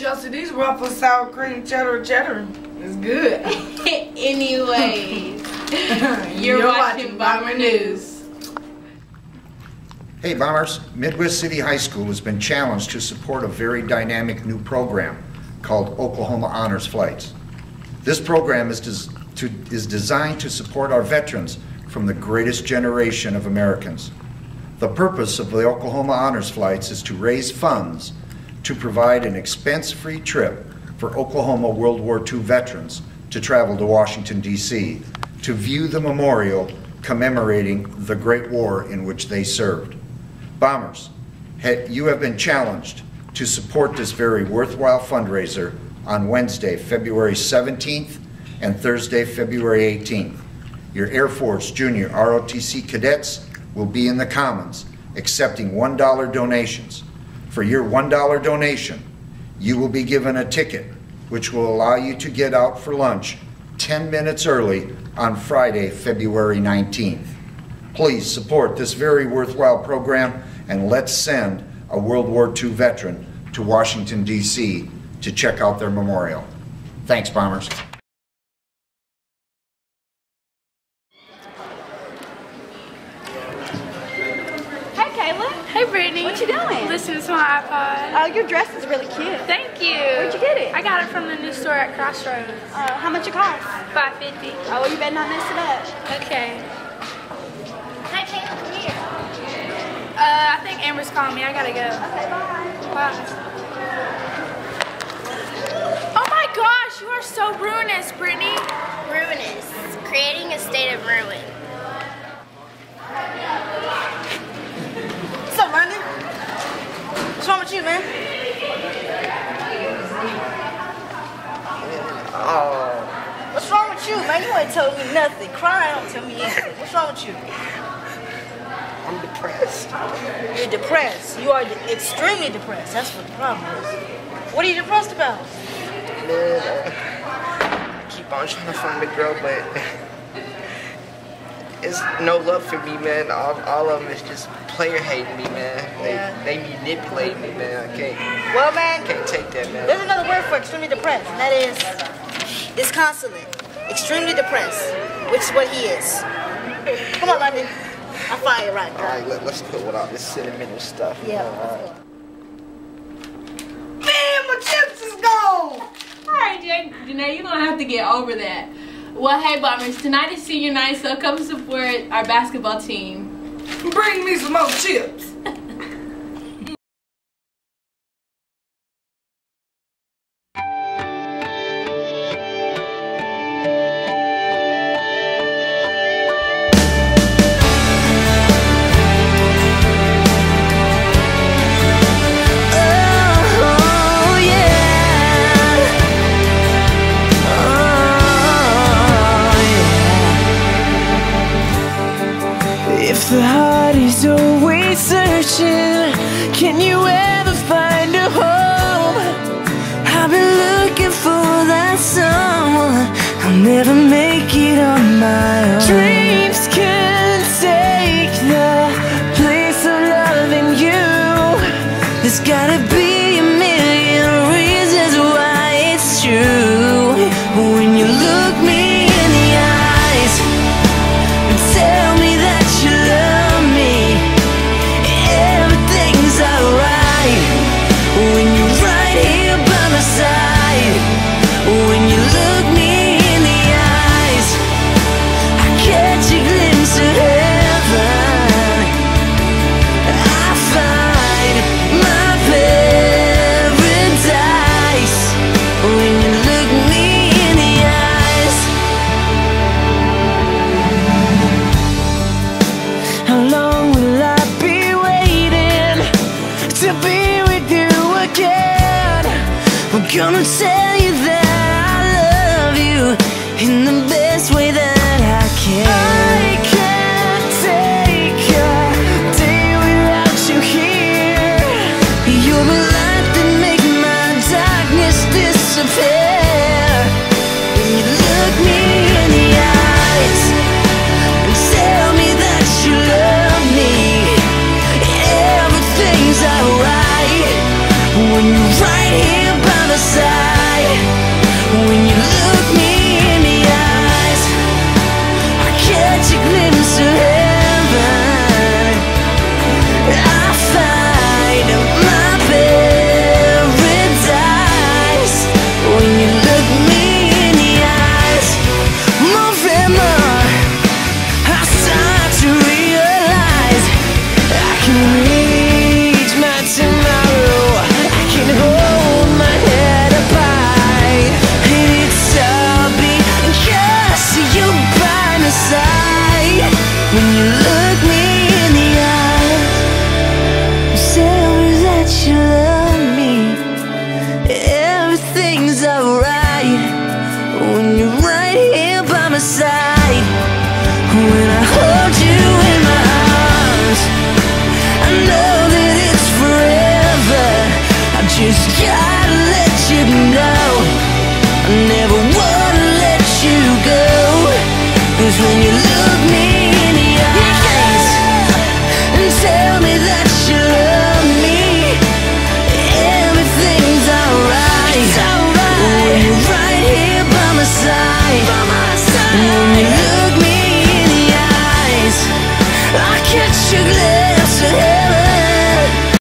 Chelsea, these waffles, sour cream, cheddar is good. Anyways, you're watching Bomber News. Hey Bombers, Midwest City High School has been challenged to support a very dynamic new program called Oklahoma Honors Flights. This program is designed to support our veterans from the greatest generation of Americans. The purpose of the Oklahoma Honors Flights is to raise funds to provide an expense-free trip for Oklahoma World War II veterans to travel to Washington, D.C. to view the memorial commemorating the Great War in which they served. Bombers, you have been challenged to support this very worthwhile fundraiser on Wednesday, February 17th and Thursday, February 18th. Your Air Force Junior ROTC cadets will be in the Commons accepting $1 donations. For your $1 donation, you will be given a ticket which will allow you to get out for lunch 10 minutes early on Friday, February 19th. Please support this very worthwhile program and let's send a World War II veteran to Washington, D.C. to check out their memorial. Thanks, Bombers. Hey Brittany. What you doing? Listening to my iPod. Oh, your dress is really cute. Thank you. Where'd you get it? I got it from the new store at Crossroads. How much it cost? $5.50. Oh, well, you better not mess it up. Okay. Hey, Kayla, come here. I think Amber's calling me. I gotta go. Okay, bye. Bye. Oh my gosh, you are so ruinous, Brittany. Ruinous. Creating a state of ruin. What's up, Randy? What's wrong with you, man? Oh. What's wrong with you, man? You ain't told me nothing. Crying don't tell me anything. What's wrong with you? I'm depressed. You're depressed. You are extremely depressed. That's what the problem is. What are you depressed about? Man, I keep on trying to find a girl, but it's no love for me, man. All of them is just player hating me, man. They manipulate me, man. I can't take that, man. There's another word for extremely depressed, and that is disconsolate. Extremely depressed, which is what he is. Come on, London. I'll find you right now. All right, let's put without this cinnamon and stuff. Yeah. All right. Man, my chips is gone! Alright, Janae, you're gonna have to get over that. Well, hey, Bombers, tonight is senior night, so come support our basketball team. Bring me some more chips. If the heart is always searching, can you ever find a home? I've been looking for that someone. I'll never make it on my own. Dreams can take the place of loving you. There's gotta be a million reasons why it's true. When you look me in the eyes and tell me that you love me, everything's alright. When you're right here by my side, when you look me in the eyes, I catch a glimpse of heaven. I find my paradise when you look me in the eyes. How long will I be waiting to be with you again? I'm gonna tell you that I love you in the best way that I can. I can't take a day without you here. You're the light that makes my darkness disappear. When you look me in the eyes and tell me that you love me, everything's alright. When you're right here by my never wanna let you go. 'Cause when you look